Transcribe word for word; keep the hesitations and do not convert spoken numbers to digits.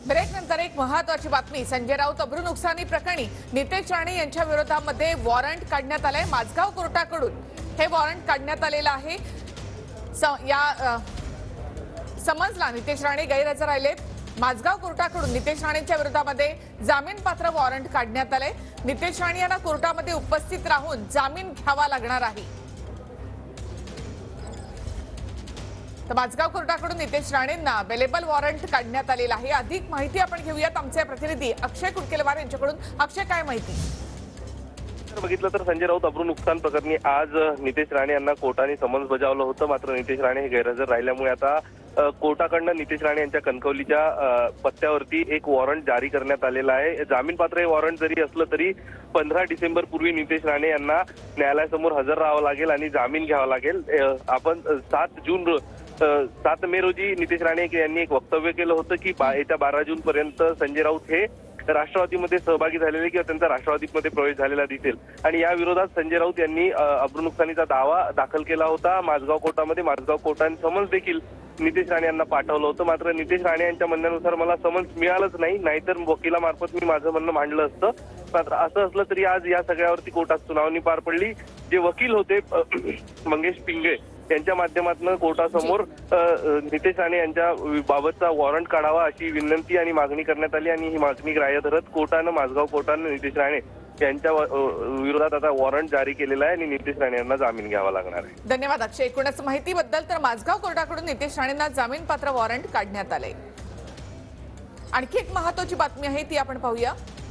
Break नंतर एक महत्त्वाची बातमी। संजय राऊत अब्रू नुकसानी प्रकरणी नितेश राणे यांच्या विरोधामध्ये वॉरंट काढण्यात आलंय माझगाव कोर्टाकडून। हे वॉरंट काढण्यात आलेलं आहे। या समन्सला नितेश राणे गैरहजर राहिलेत। माझगाव कोर्टाकडून नितेश राणेंच्या विरोधामध्ये जामीनपात्र वॉरंट काढण्यात आले। नितेश राणे यांना कोर्टामध्ये उपस्थित राहून जामीन घ्यावा लागणार आहे। तर माझगाव कोर्टाकडून नितेश राणेंना अवेलेबल वॉरंट काढण्यात आलेला आहे। अधिक माहिती आपण घेऊयात आमचे प्रतिनिधी अक्षय कुटकेलवार यांच्याकडून। अक्षय, काय माहिती? बघितलं तर संजय राऊत अब्रू नुकसान प्रकरणी आज नितेश राणे यांना कोर्टाने समन्स बजावलं होतं। मात्र नितेश राणे हे गैरहजर राहिल्यामुळे आता कोर्टाकडून नितेश राणे यांच्या कणकवलीच्या पत्त्यावरती एक वॉरंट जारी करण्यात आलेला आहे। जामीनपात्र हे वॉरंट जरी असलं तरी पंधरा डिसेंबर पूर्वी नितेश राणे यांना न्यायालयासमोर हजर राहावं लागेल आणि जामीन घ्यावा लागेल। आपण सात जून सात मे रोजी नितेश राणे यांनी एक वक्तव्य केलं होतं की येत्या बारा जून पर्यंत संजय राऊत हे राष्ट्रवादीमध्ये सहभागी झालेले किंवा त्यांचा राष्ट्रवादीमध्ये प्रवेश झालेला दिसेल आणि या विरोधात संजय राऊत यांनी अब्रू नुकसानीचा दावा दाखल केला होता माझगाव कोर्टामध्ये। माझगाव कोर्टाने समन्स देखील नितेश राणे यांना पाठवलं होतं। मात्र नितेश राणे यांच्या म्हणण्यानुसार मला समन्स मिळालंच नाही, नाहीतर वकिलामार्फत मी माझं म्हणणं मांडलं असतं। मात्र असं असलं तरी आज या सगळ्यावरती कोर्टात सुनावणी पार पडली। जे वकील होते मंगेश पिंगे यांच्या माध्यमातून कोर्टासमोर नितेश राणे यांच्या बाबतचा वॉरंट काढावा अशी विनंती आणि मागणी करण्यात आली आणि ही मागणी ग्राह्य धरत कोर्टानं माझगाव कोर्टानं नितेश राणे यांच्या विरोधात आता वॉरंट जारी केलेला आहे आणि नितेश राणे यांना जामीन घ्यावा लागणार आहे। धन्यवाद अक्षय। एकूणच माहितीबद्दल। तर माझगाव कोर्टाकडून नितेश राणेंना जामीनपात्र वॉरंट काढण्यात आलंय। आणखी एक महत्त्वाची बातमी आहे ती आपण पाहूया।